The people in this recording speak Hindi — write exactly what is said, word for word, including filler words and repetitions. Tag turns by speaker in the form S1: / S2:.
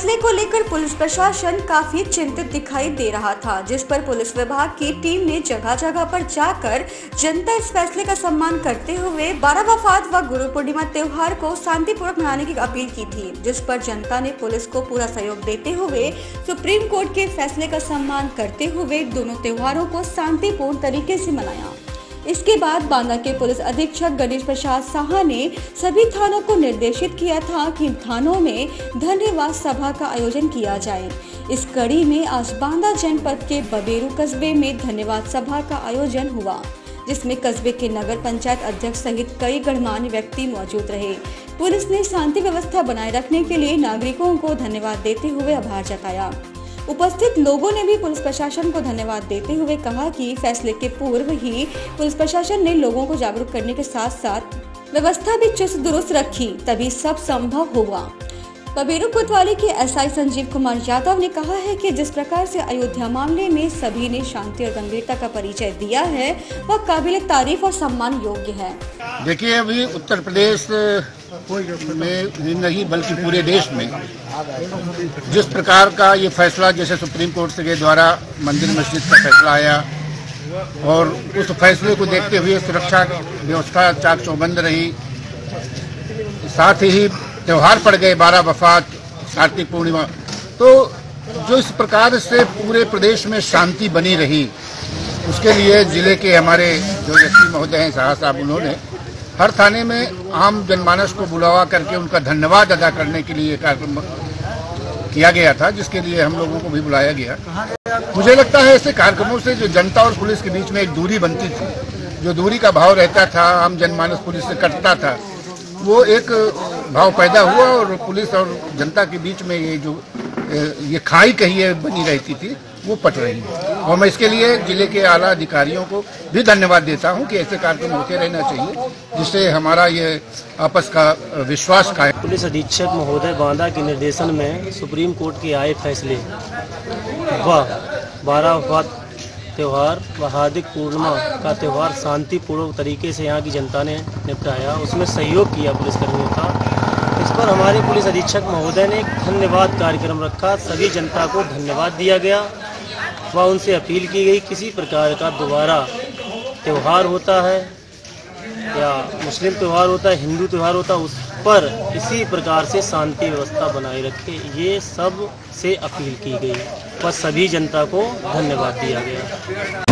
S1: फैसले को लेकर पुलिस प्रशासन काफी चिंतित दिखाई दे रहा था, जिस पर पुलिस विभाग की टीम ने जगह जगह पर जाकर जनता इस फैसले का सम्मान करते हुए बारह वफात व गुरु पूर्णिमा त्योहार को शांतिपूर्वक मनाने की अपील की थी, जिस पर जनता ने पुलिस को पूरा सहयोग देते हुए सुप्रीम कोर्ट के फैसले का सम्मान करते हुए दोनों त्योहारों को शांतिपूर्ण तरीके से मनाया। इसके बाद बांदा के पुलिस अधीक्षक गणेश प्रसाद साहा ने सभी थानों को निर्देशित किया था कि थानों में धन्यवाद सभा का आयोजन किया जाए। इस कड़ी में आज बांदा जनपद के बबेरू कस्बे में धन्यवाद सभा का आयोजन हुआ, जिसमें कस्बे के नगर पंचायत अध्यक्ष सहित कई गणमान्य व्यक्ति मौजूद रहे। पुलिस ने शांति व्यवस्था बनाए रखने के लिए नागरिकों को धन्यवाद देते हुए आभार जताया। उपस्थित लोगों ने भी पुलिस प्रशासन को धन्यवाद देते हुए कहा कि फैसले के पूर्व ही पुलिस प्रशासन ने लोगों को जागरूक करने के साथ साथ व्यवस्था भी चुस्त दुरुस्त रखी, तभी सब संभव हुआ। बबेरू कोतवाली के एसआई संजीव कुमार यादव ने कहा है कि जिस प्रकार से अयोध्या मामले में सभी ने शांति और गंभीरता का परिचय दिया है, वह काबिल तारीफ और सम्मान योग्य है।
S2: देखिए, अभी उत्तर प्रदेश में ही नहीं बल्कि पूरे देश में जिस प्रकार का ये फैसला, जैसे सुप्रीम कोर्ट के द्वारा मंदिर मस्जिद का फैसला आया और उस फैसले को देखते हुए सुरक्षा व्यवस्था चाक चौबंद रही, साथ ही त्योहार पड़ गए बारह वफात, कार्तिक पूर्णिमा, तो जो इस प्रकार से पूरे प्रदेश में शांति बनी रही, उसके लिए जिले के हमारे जो व्यक्ति महोदय हैं साहा साहब, उन्होंने हर थाने में आम जनमानस को बुलावा करके उनका धन्यवाद अदा करने के लिए कार्यक्रम किया गया था, जिसके लिए हम लोगों को भी बुलाया गया। मुझे लगता है ऐसे कार्यक्रमों से जो जनता और पुलिस के बीच में एक दूरी बनती थी, जो दूरी का भाव रहता था, आम जनमानस पुलिस से कटता था, वो एक भाव पैदा हुआ और पुलिस और जनता के बीच में ये जो ये खाई कही बनी रहती थी, वो पट रही है। और मैं इसके लिए जिले के आला अधिकारियों को भी धन्यवाद देता हूं कि ऐसे कार्यक्रम होते रहना चाहिए, जिससे हमारा ये आपस का विश्वास का है।
S3: पुलिस अधीक्षक महोदय बांदा के निर्देशन में सुप्रीम कोर्ट के आए फैसले व बारह वफात त्यौहार व हार्दिक पूर्णिमा का त्यौहार शांतिपूर्वक तरीके से यहाँ की जनता ने निपटाया, उसमें सहयोग किया पुलिसकर्मियों का। इस पर हमारे पुलिस अधीक्षक महोदय ने एक धन्यवाद कार्यक्रम रखा, सभी जनता को धन्यवाद दिया गया व उनसे अपील की गई किसी प्रकार का दोबारा त्यौहार होता है या मुस्लिम त्यौहार होता है, हिंदू त्यौहार होता है, उस पर इसी प्रकार से शांति व्यवस्था बनाए रखे, ये सब से अपील की गई व सभी जनता को धन्यवाद दिया गया।